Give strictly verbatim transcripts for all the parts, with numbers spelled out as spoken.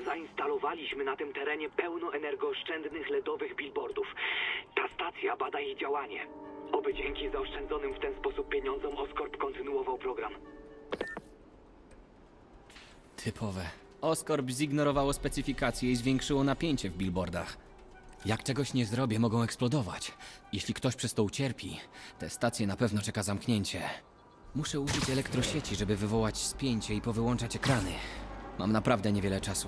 Zainstalowaliśmy na tym terenie pełno energooszczędnych ledowych billboardów. Ta stacja bada ich działanie. Oby dzięki zaoszczędzonym w ten sposób pieniądzom Oscorp kontynuował program. Typowe. Oscorp zignorowało specyfikacje i zwiększyło napięcie w billboardach. Jak czegoś nie zrobię, mogą eksplodować. Jeśli ktoś przez to ucierpi, te stacje na pewno czeka zamknięcie. Muszę użyć elektrosieci, żeby wywołać spięcie i powyłączać ekrany. Mam naprawdę niewiele czasu.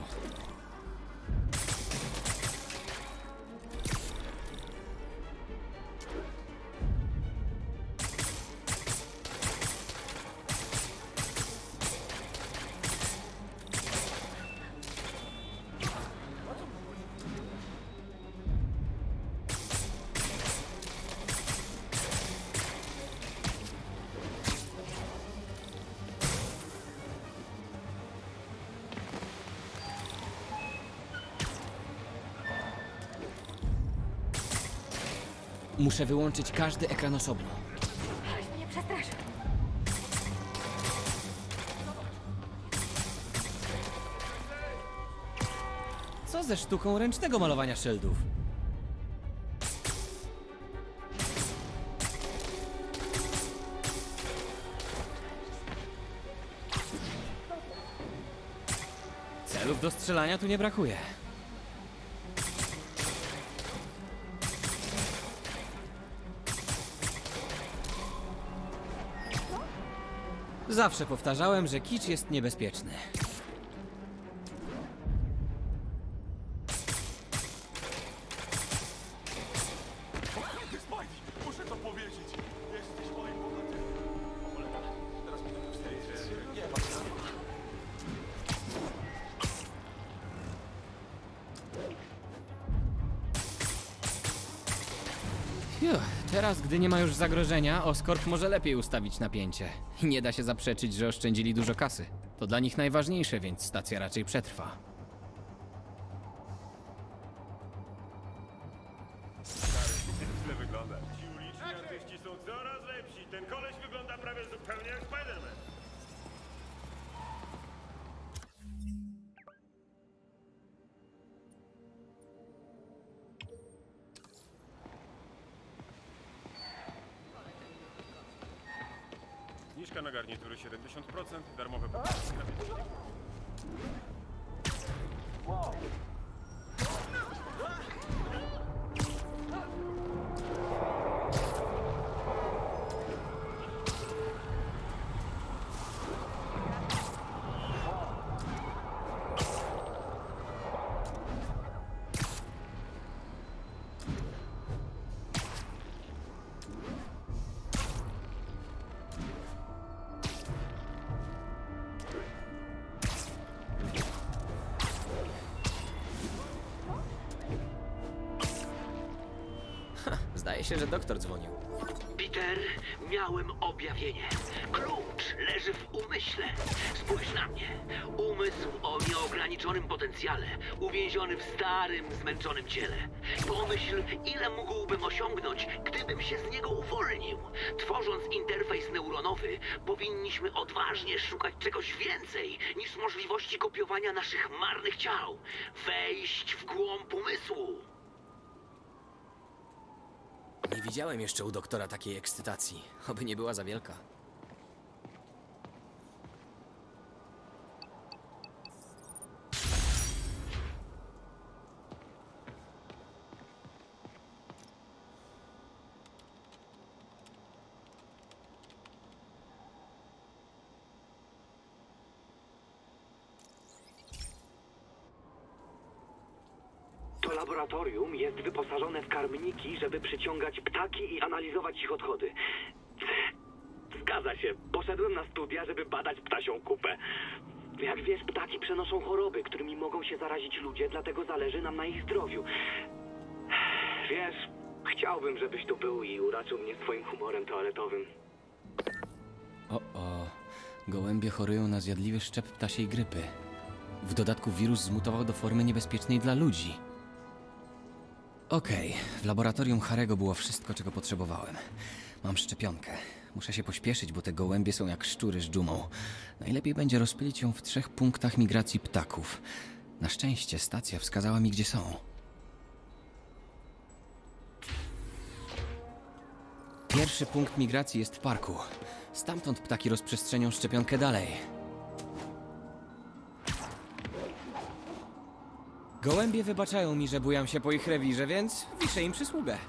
Muszę wyłączyć każdy ekran osobno. Aleś mnie przestraszył. Co ze sztuką ręcznego malowania szyldów? Celów do strzelania tu nie brakuje. Zawsze powtarzałem, że kicz jest niebezpieczny. Spidey, muszę to powiedzieć. Jesteś moim bohaterem. O cholera, teraz mi to wstyd. Nie ma. Fiu, teraz, gdy nie ma już zagrożenia, Oscorp może lepiej ustawić napięcie. I nie da się zaprzeczyć, że oszczędzili dużo kasy. To dla nich najważniejsze, więc stacja raczej przetrwa. Źle wygląda. Ci uliczni artyści są coraz lepsi. Ten koleś wygląda prawie zupełnie jak Spider-Man. Zniżka na garnitury siedemdziesiąt procent, darmowe pokrycie sklepie. Zdaje się, że doktor dzwonił. Peter, miałem objawienie. Klucz leży w umyśle. Spójrz na mnie. Umysł o nieograniczonym potencjale, uwięziony w starym, zmęczonym ciele. Pomyśl, ile mógłbym osiągnąć, gdybym się z niego uwolnił. Tworząc interfejs neuronowy, powinniśmy odważnie szukać czegoś więcej niż możliwości kopiowania naszych marnych ciał. Wejść w głąb umysłu. Nie widziałem jeszcze u doktora takiej ekscytacji. Oby nie była za wielka. To laboratorium jest wyposażone w karmniki, żeby przyciągać ptaki i analizować ich odchody. Zgadza się. Poszedłem na studia, żeby badać ptasią kupę. Jak wiesz, ptaki przenoszą choroby, którymi mogą się zarazić ludzie, dlatego zależy nam na ich zdrowiu. Wiesz, chciałbym, żebyś tu był i uraczył mnie swoim humorem toaletowym. O, o. Gołębie chorują na zjadliwy szczep ptasiej grypy. W dodatku wirus zmutował do formy niebezpiecznej dla ludzi. Okej, w laboratorium Harego było wszystko, czego potrzebowałem. Mam szczepionkę. Muszę się pośpieszyć, bo te gołębie są jak szczury z dżumą. Najlepiej będzie rozpylić ją w trzech punktach migracji ptaków. Na szczęście stacja wskazała mi, gdzie są. Pierwszy punkt migracji jest w parku. Stamtąd ptaki rozprzestrzenią szczepionkę dalej. Gołębie wybaczają mi, że bujam się po ich rewirze, więc wiszę im przysługę.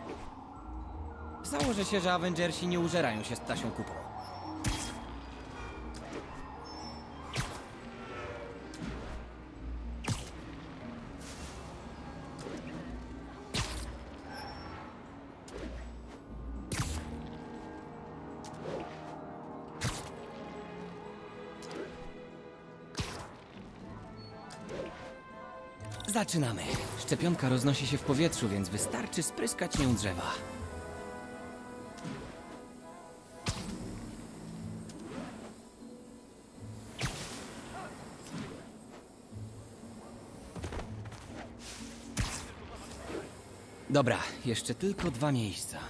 Założę się, że Avengersi nie użerają się z ptasią kupą. Zaczynamy. Szczepionka roznosi się w powietrzu, więc wystarczy spryskać nią drzewa. Dobra, jeszcze tylko dwa miejsca.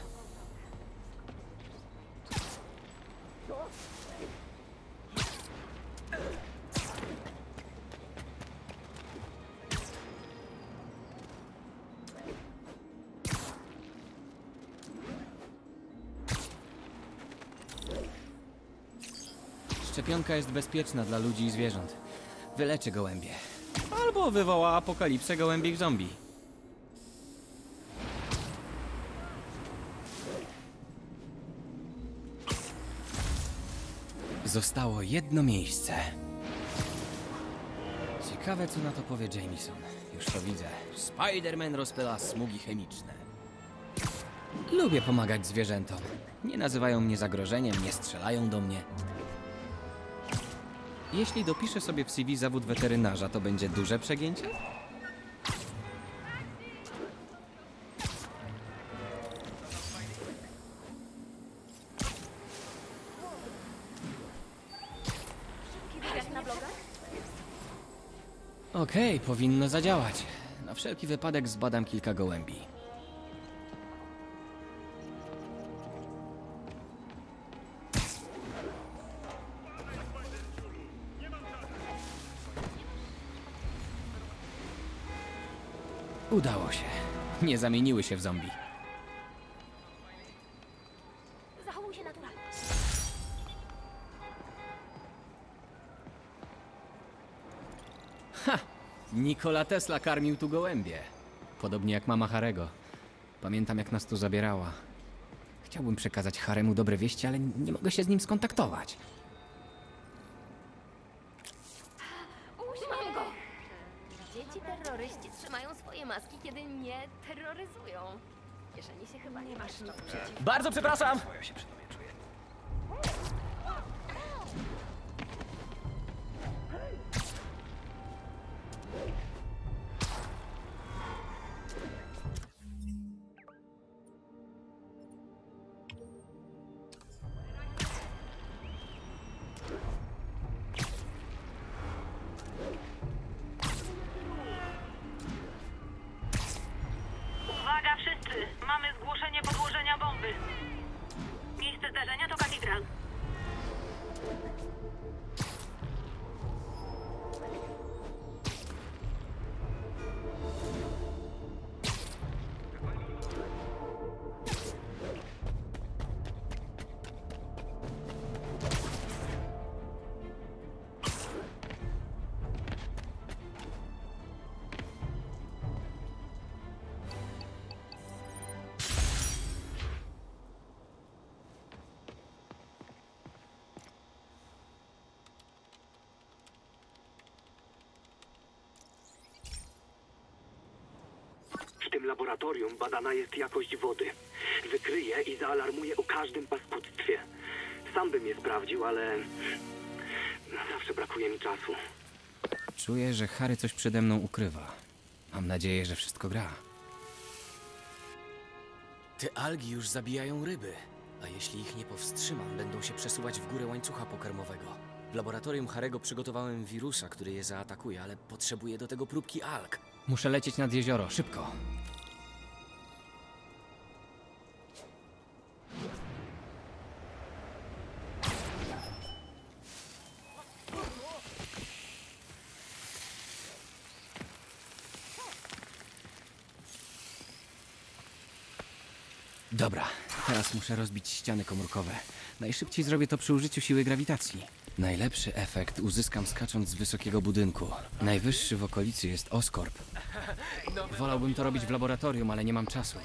Szczepionka jest bezpieczna dla ludzi i zwierząt. Wyleczy gołębie. Albo wywoła apokalipsę gołębich zombie. Zostało jedno miejsce. Ciekawe, co na to powie Jameson. Już to widzę. Spider-Man rozpyla smugi chemiczne. Lubię pomagać zwierzętom. Nie nazywają mnie zagrożeniem, nie strzelają do mnie. Jeśli dopiszę sobie w C V zawód weterynarza, to będzie duże przegięcie? Okej, powinno zadziałać. Na wszelki wypadek zbadam kilka gołębi. Udało się. Nie zamieniły się w zombie. Zachowuj się naturalnie. Ha! Nikola Tesla karmił tu gołębie. Podobnie jak mama Harego. Pamiętam, jak nas tu zabierała. Chciałbym przekazać Haremu dobre wieści, ale nie mogę się z nim skontaktować. Mam go! Dzieci terroryści trzymają swoje maski, kiedy nie terroryzują. W kieszeni się chyba nie masz nic przeciw. Bardzo przepraszam! Uwaga wszyscy! Mamy zgłoszenie podłożenia bomby. Miejsce zdarzenia to katedral. W tym laboratorium badana jest jakość wody. Wykryję i zaalarmuję o każdym paskudztwie. Sam bym je sprawdził, ale... zawsze brakuje mi czasu. Czuję, że Harry coś przede mną ukrywa. Mam nadzieję, że wszystko gra. Te algi już zabijają ryby. A jeśli ich nie powstrzymam, będą się przesuwać w górę łańcucha pokarmowego. W laboratorium Harego przygotowałem wirusa, który je zaatakuje, ale potrzebuję do tego próbki alg. Muszę lecieć nad jezioro, szybko. Dobra, teraz muszę rozbić ściany komórkowe. Najszybciej zrobię to przy użyciu siły grawitacji. Najlepszy efekt uzyskam skacząc z wysokiego budynku. Najwyższy w okolicy jest Oscorp. Wolałbym to robić w laboratorium, ale nie mam czasu.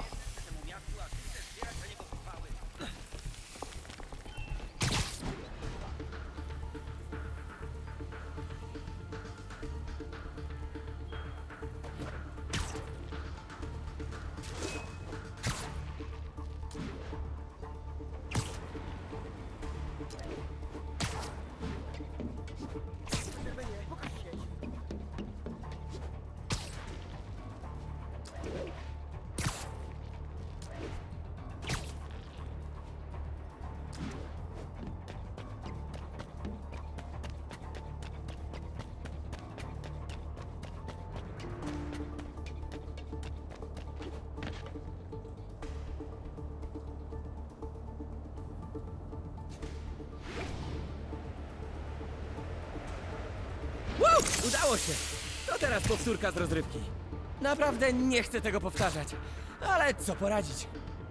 Wow! Udało się! To teraz powtórka z rozrywki. Naprawdę nie chcę tego powtarzać, ale co poradzić?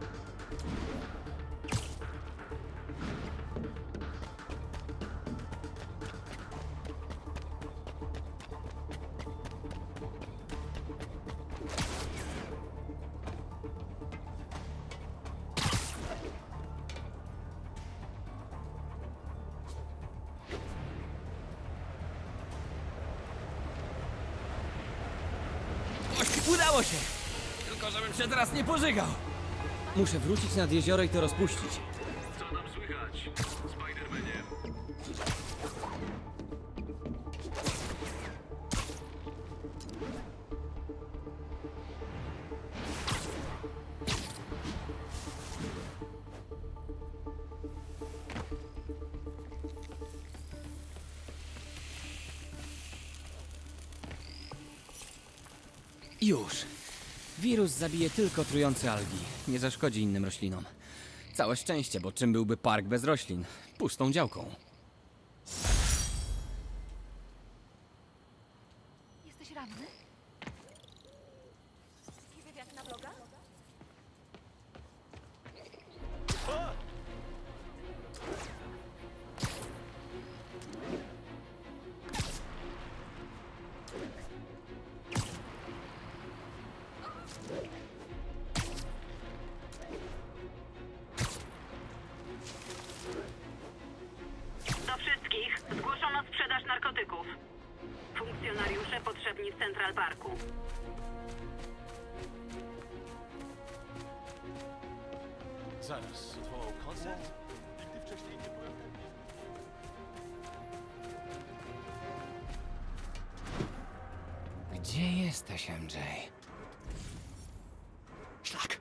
Udało się! Tylko żebym się teraz nie pożygał. Muszę wrócić nad jezioro i to rozpuścić. Co tam słychać, Spidermanie? Już. Wirus zabije tylko trujące algi. Nie zaszkodzi innym roślinom. Całe szczęście, bo czym byłby park bez roślin? Pustą działką. Jesteś ranny? Taki wywiad na vloga? Do wszystkich zgłoszono sprzedaż narkotyków. Funkcjonariusze potrzebni w Central Parku. Zaraz, odwołał koncert? Nigdy wcześniej nie byłem pewien. Gdzie jesteś, M J? Szlak!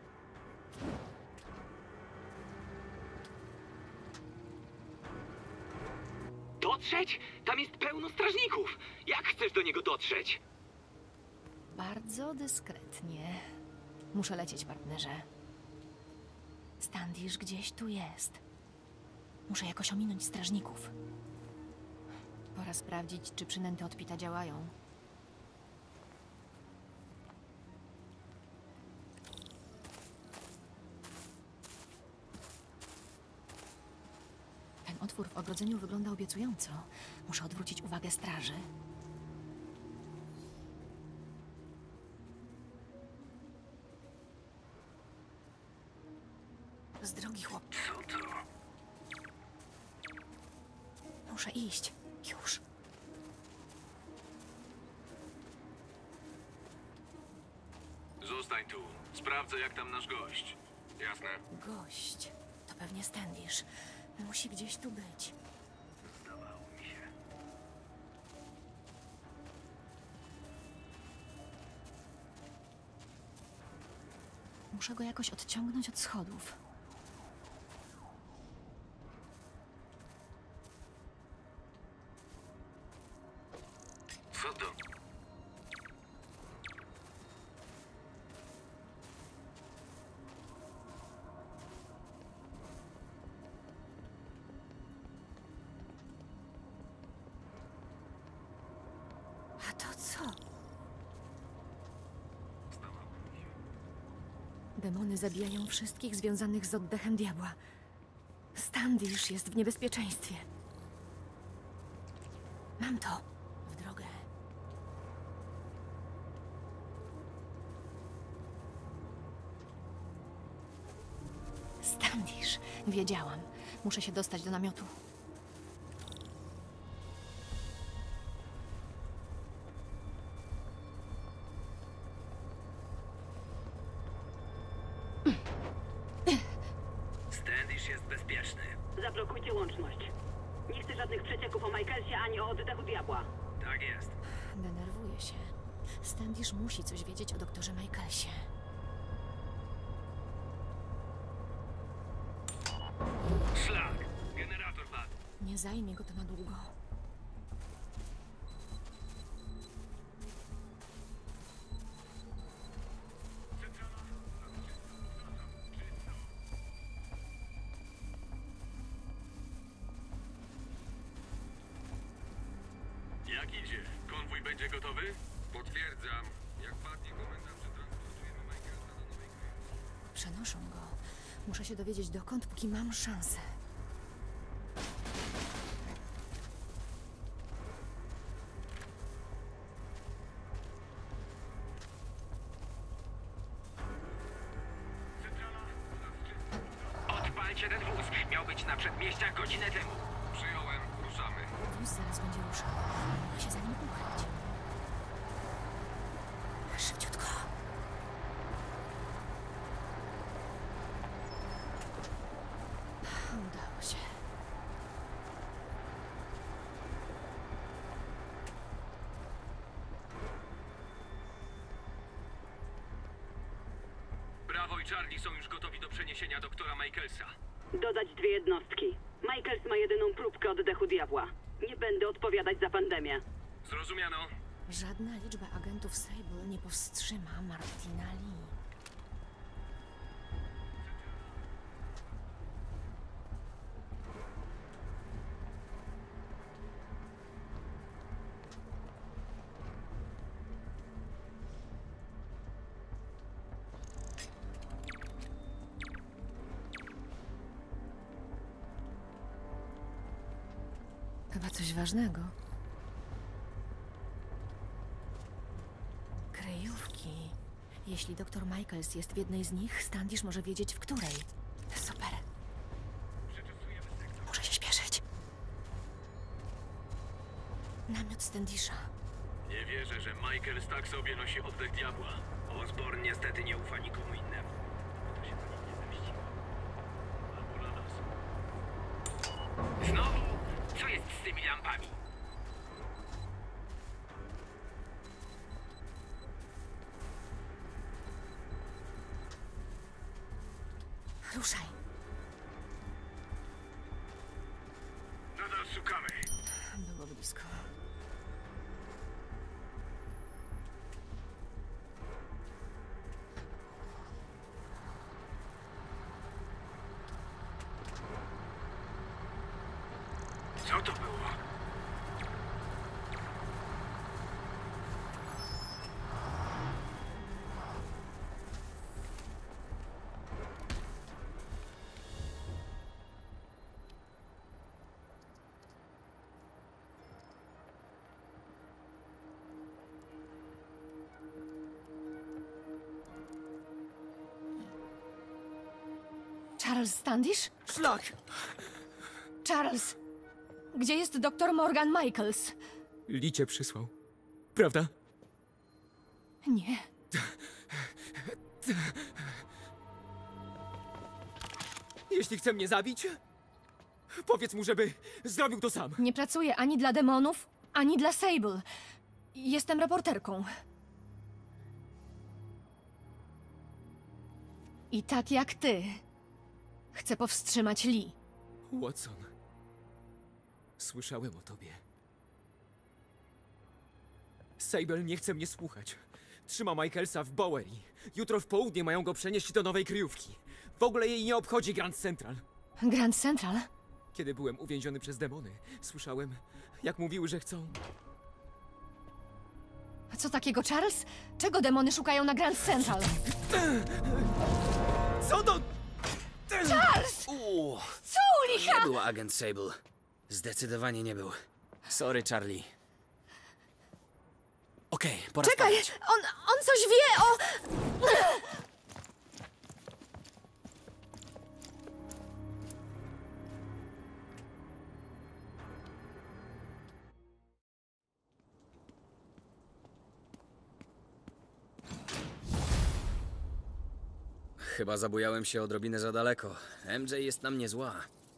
Dotrzeć? Tam jest pełno strażników. Jak chcesz do niego dotrzeć? Bardzo dyskretnie. Muszę lecieć, partnerze. Standish gdzieś tu jest. Muszę jakoś ominąć strażników. Pora sprawdzić, czy przynęty od Pita działają. Ten otwór w ogrodzeniu wygląda obiecująco. Muszę odwrócić uwagę straży. Z drogi, chłop. Co to? Muszę iść. Już. Zostań tu. Sprawdzę, jak tam nasz gość. Jasne? Gość. To pewnie Standish. Musi gdzieś tu być. Zdawało mi się. Muszę go jakoś odciągnąć od schodów. Co to? A to co? Demony zabijają wszystkich związanych z oddechem diabła. Standish jest w niebezpieczeństwie. Mam to. W drogę. Standish. Wiedziałam. Muszę się dostać do namiotu. Standish jest bezpieczny. Zablokujcie łączność. Nie chcę żadnych przecieków o Michaelsie ani o oddechu diabła. Tak jest. Denerwuję się. Standish musi coś wiedzieć o doktorze Michaelsie. Szlak. Generator padł. Nie zajmie go to na długo. Jak idzie? Konwój będzie gotowy? Potwierdzam. Jak padnie komenda, przetransportujemy Michaelsa do Nowej Kryjówki. Przenoszą go. Muszę się dowiedzieć dokąd, póki mam szansę. Odpalcie ten wóz. Miał być na przedmieściach godzinę temu. Przyjąłem. Ruszamy. Wóz zaraz będzie ruszał. Mogę się za nim ukryć. Szybciutko. Udało się. Brawo i Charlie są już gotowi do przeniesienia doktora Michaelsa. Dodać dwie jednostki. Michaels ma jedyną próbkę oddechu diabła. Nie będę odpowiadać za pandemię. Zrozumiano? Żadna liczba agentów Sable nie powstrzyma Martina Lee. Chyba coś ważnego. Kryjówki. Jeśli doktor Michaels jest w jednej z nich, Standish może wiedzieć, w której. Super. Muszę się śpieszyć. Namiot Standisha. Nie wierzę, że Michaels tak sobie nosi oddech diabła. Osborn niestety nie ufa nikomu innemu. To się na nim nie zemści. Albo na nas. Znowu? Co jest z tymi lampami? Ruszaj. Nadal szukamy. Było blisko. Co to było? Charles Standish? Szlak! Charles! Gdzie jest doktor Morgan Michaels? Lee cię przysłał. Prawda? Nie. Jeśli chce mnie zabić, powiedz mu, żeby zrobił to sam. Nie pracuję ani dla demonów, ani dla Sable. Jestem reporterką. I tak jak ty, chcę powstrzymać Lee. Watson, słyszałem o tobie. Sable nie chce mnie słuchać. Trzyma Michaelsa w Bowery. Jutro w południe mają go przenieść do nowej kryjówki. W ogóle jej nie obchodzi Grand Central. Grand Central? Kiedy byłem uwięziony przez demony, słyszałem, jak mówiły, że chcą... Co takiego, Charles? Czego demony szukają na Grand Central? Co to? Charles! Uuu, Co u licha? nie był agent Sable. Zdecydowanie nie był. Sorry, Charlie. Okej, pora Czekaj, spać. on, on coś wie o... Chyba zabujałem się odrobinę za daleko. M J jest na mnie zła.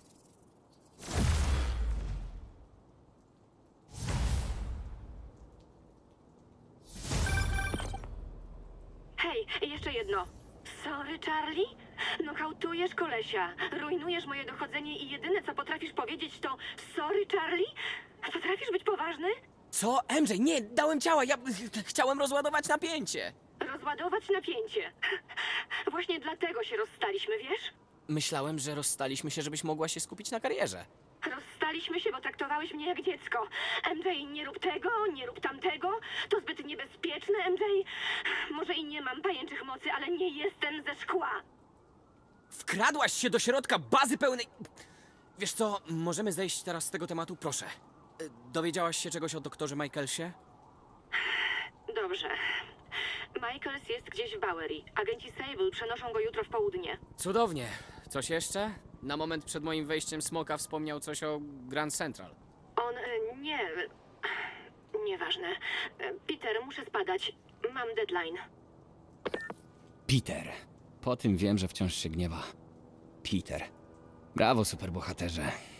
Hej, jeszcze jedno. Sorry, Charlie? Nokautujesz kolesia, rujnujesz moje dochodzenie i jedyne, co potrafisz powiedzieć, to sorry, Charlie? Potrafisz być poważny? Co? M J, nie, dałem ciała, ja chciałem rozładować napięcie. Rozładować napięcie. Właśnie dlatego się rozstaliśmy, wiesz? Myślałem, że rozstaliśmy się, żebyś mogła się skupić na karierze. Rozstaliśmy się, bo traktowałeś mnie jak dziecko. M J, nie rób tego, nie rób tamtego. To zbyt niebezpieczne, M J. Może i nie mam pajęczych mocy, ale nie jestem ze szkła. Wkradłaś się do środka bazy pełnej... Wiesz co, możemy zejść teraz z tego tematu, proszę. Y, Dowiedziałaś się czegoś o doktorze Michaelsie? Dobrze. Michaels jest gdzieś w Bowery. Agenci Sable przenoszą go jutro w południe. Cudownie. Coś jeszcze? Na moment przed moim wejściem Smoka wspomniał coś o Grand Central. On... e, nie... e, Nieważne. E, Peter, muszę spadać. Mam deadline. Peter. Po tym wiem, że wciąż się gniewa. Peter. Brawo, superbohaterze.